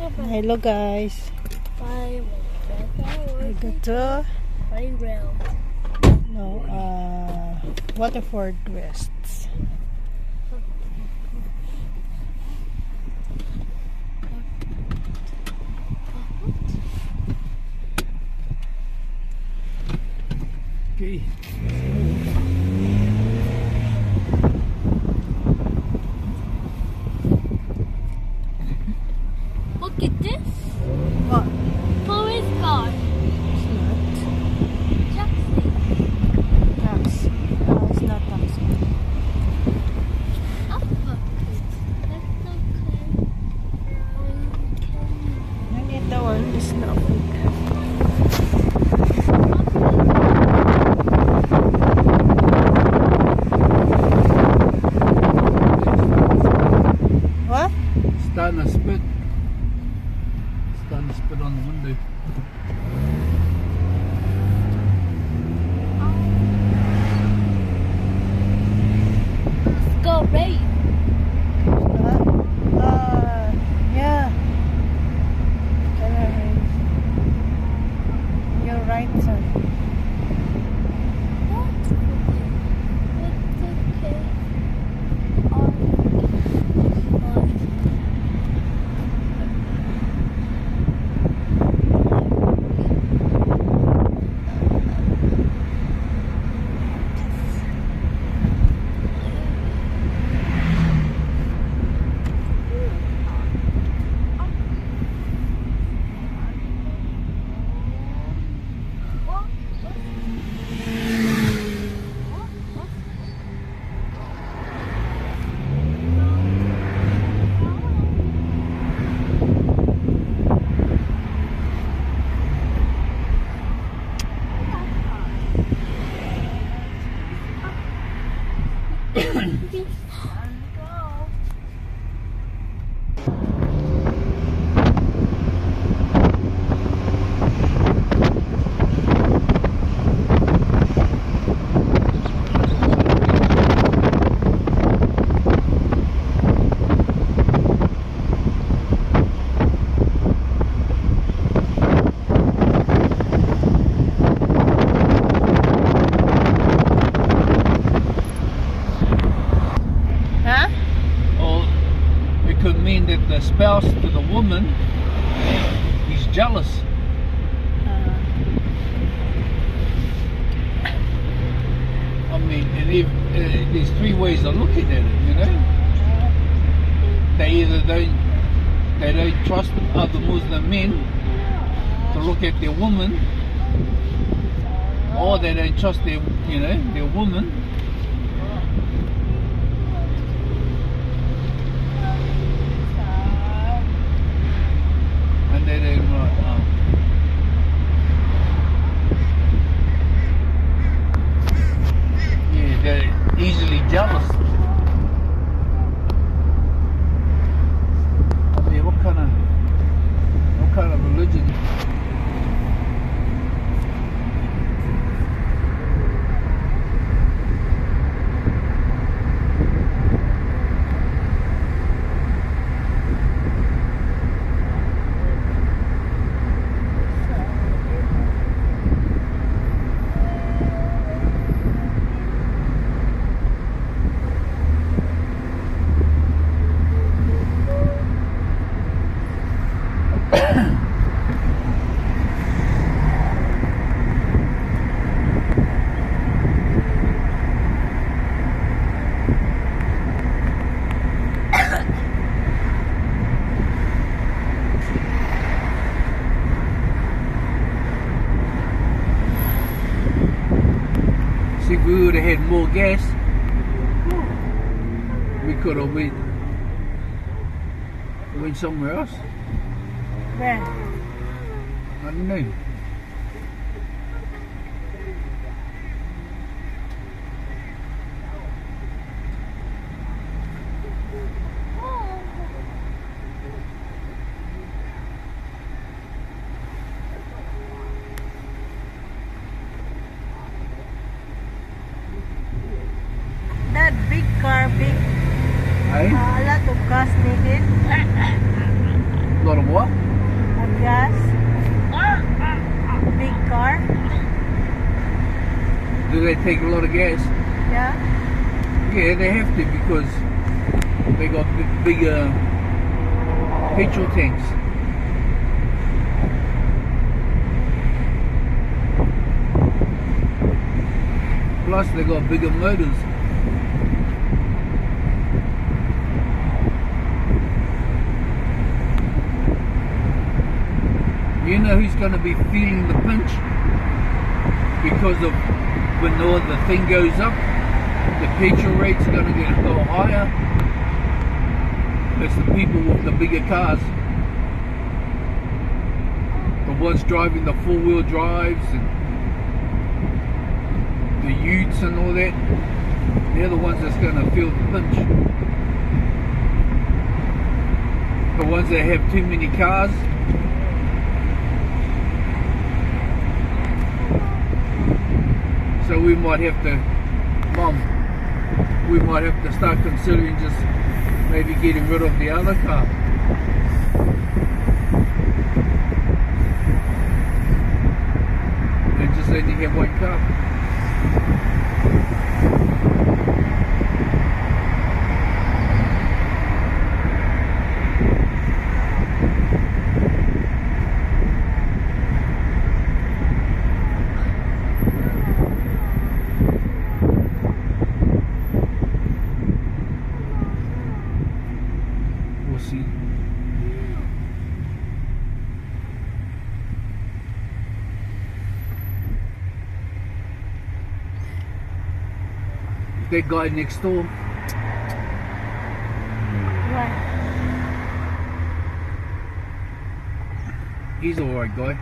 Hello guys. We go to Waterford West. Okay. Look at this. What? Forest guard. It's not. Taxi. Taxi. No, it's not taxi. That's okay. I need the one is not big. What? Starting to spit. Starting to spit on the window. Let's go race. Yeah. Color race. You're right, son. That's okay. Huh? Or it could mean that the spouse to the woman is jealous. I mean, and if, there's three ways of looking at it, you know. They either don't trust other Muslim men to look at their woman, or they don't trust their woman. And they don't they're easily jealous. I mean, what kind of religion? See, if we would have had more gas, we could have went somewhere else. Where? I don't know. That big car, big. Hey? A lot of gas needed. A lot lot of what? A gas. Big car. Do they take a lot of gas? Yeah. Yeah, they have to because they got bigger petrol tanks. Plus they got bigger motors. You know who's going to be feeling the pinch because of when the thing goes up, the petrol rates are going to go higher. It's the people with the bigger cars, the ones driving the four-wheel drives and the utes and all that. They're the ones that's going to feel the pinch. The ones that have too many cars. So we might have to, Mum, we might have to start considering just maybe getting rid of the other car. And just only have one car. We'll see. That guy next door, What? he's alright guy.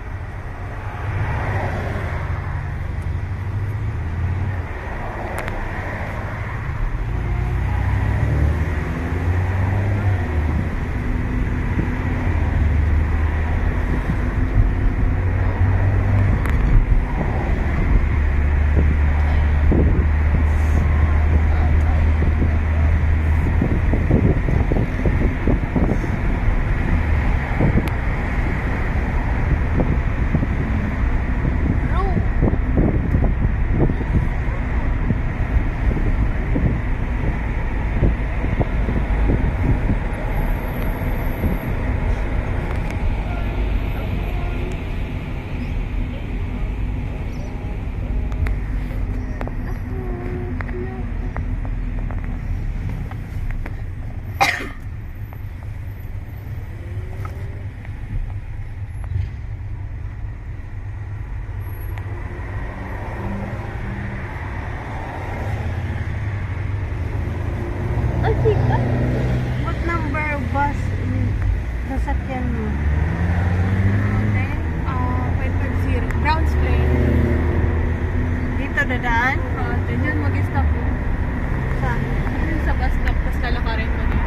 What number bus sasakyan mo? 550. Browns Plane. Dito dadaan? Dyan mag-stop mo. Saan? Dyan sa bus stop, tapos lalakarin mo dito.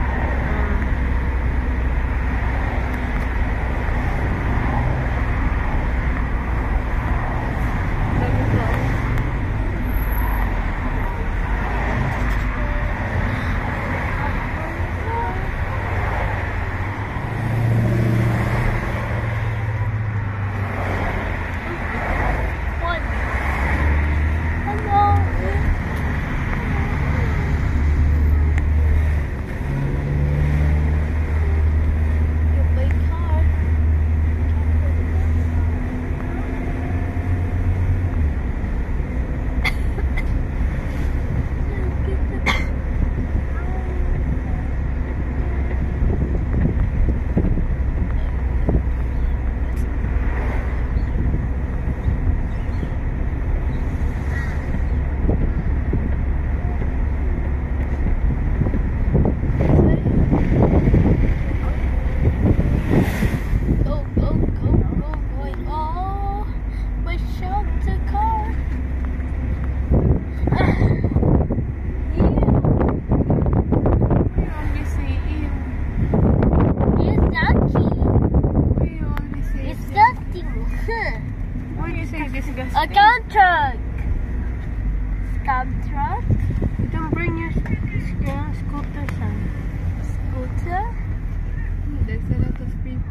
A dump truck. Dump truck? You don't bring your scooter, son. Scooter? There's a lot of people.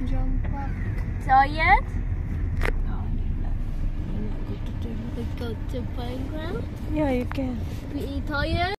Jump up. Tired? No, not go to toilet. We go to playground. Yeah, you can. We eat tired?